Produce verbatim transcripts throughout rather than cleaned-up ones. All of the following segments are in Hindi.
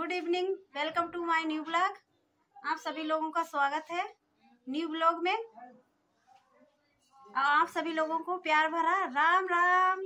Good evening, welcome to my new blog. आप सभी लोगों का स्वागत है न्यू ब्लॉग में। आप सभी लोगों को प्यार भरा राम राम।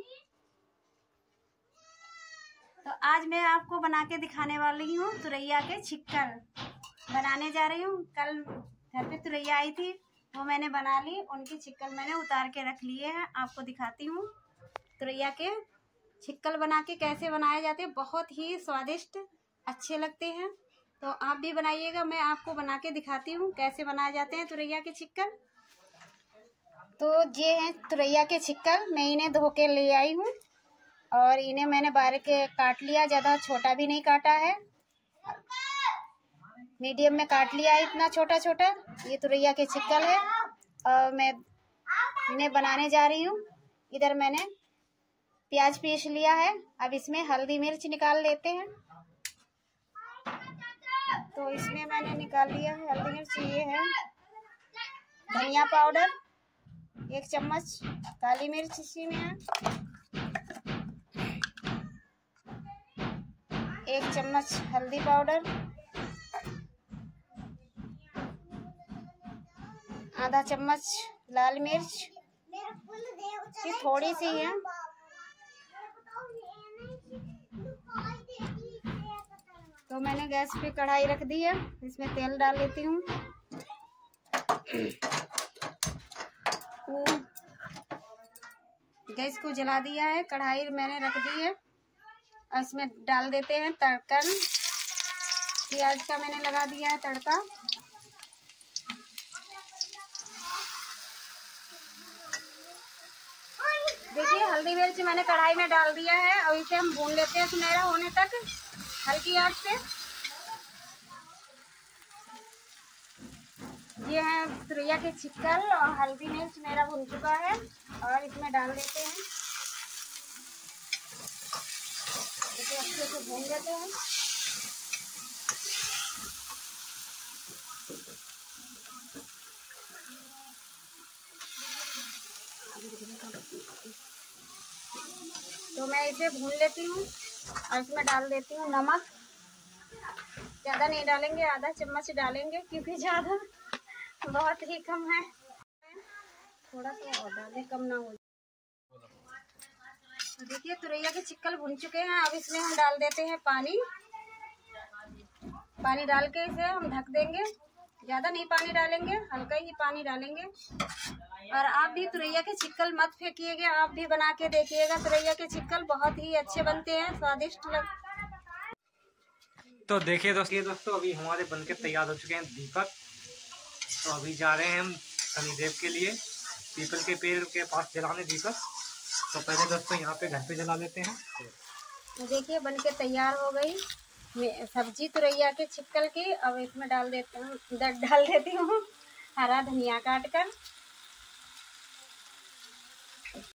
तो आज मैं आपको बना के दिखाने वाली हूँ तुरैया के छिक्कर बनाने जा रही हूँ। कल घर पे तुरैया आई थी, वो मैंने बना ली। उनकी छिक्कर मैंने उतार के रख लिए हैं। आपको दिखाती हूँ तुरैया के छिक्कर बना के कैसे बनाए जाते हैं। बहुत ही स्वादिष्ट अच्छे लगते हैं, तो आप भी बनाइएगा। मैं आपको बना के दिखाती हूँ कैसे बनाए जाते हैं तुरैया के छिक्कर। तो ये हैं तुरैया के छिक्कर। मैं इन्हें धो के ले आई हूँ और इन्हें मैंने बारीक काट लिया। ज़्यादा छोटा भी नहीं काटा है, मीडियम में काट लिया है, इतना छोटा छोटा। ये तुरैया के छिक्कर है और मैं इन्हें बनाने जा रही हूँ। इधर मैंने प्याज पीस लिया है। अब इसमें हल्दी मिर्च निकाल लेते हैं। तो इसमें मैंने निकाल लिया है हल्दी मिर्च। ये है धनिया पाउडर एक चम्मच, काली मिर्च इसी में है एक चम्मच, हल्दी पाउडर आधा चम्मच, लाल मिर्च ये थोड़ी सी है। तो मैंने गैस पे कढ़ाई रख दी है, इसमें तेल डाल लेती हूँ। गैस को जला दिया है, कढ़ाई मैंने रख दी है और इसमें डाल देते हैं तड़कन। प्याज का मैंने लगा दिया है तड़का। देखिए हल्दी मिर्च मैंने कढ़ाई में डाल दिया है और इसे हम भून लेते हैं सुनहरा होने तक हल्की आंच पे। ये है तुरैया के छिक्कर और हल्दी मिर्च मेरा भून चुका है और इसमें डाल देते हैं। इसे अच्छे से भून लेते हैं। तो मैं इसे भून लेती हूँ और इसमें डाल देती हूँ नमक। ज़्यादा नहीं डालेंगे, आधा चम्मच डालेंगे क्योंकि ज़्यादा बहुत ही कम है। थोड़ा सा और डालें, कम ना हो। तो देखिए तुरैया के छिक्कर भुन चुके हैं। अब इसमें हम डाल देते हैं पानी। पानी डाल के इसे हम ढक देंगे। ज़्यादा नहीं पानी डालेंगे, हल्का ही पानी डालेंगे। और आप भी तुरैया के छिक्कर मत फेंकिएगा, आप भी बना के देखिएगा। तुरैया के छिक्कर बहुत ही अच्छे बनते हैं, स्वादिष्ट लग। तो देखिए दोस्तों दोस्तों अभी हमारे बनके तैयार हो चुके हैं दीपक। तो अभी जा रहे हैं हम शनिदेव के लिए पीपल के पेड़ के पास जलाने दीपक। तो पहले दोस्तों यहाँ पे घर पे जला लेते हैं। तो देखिए बनके तैयार हो गई सब्जी तुरैया के छिक्कर की। अब इसमें डाल देते हूँ डाल देती हूँ हरा धनिया काट कर।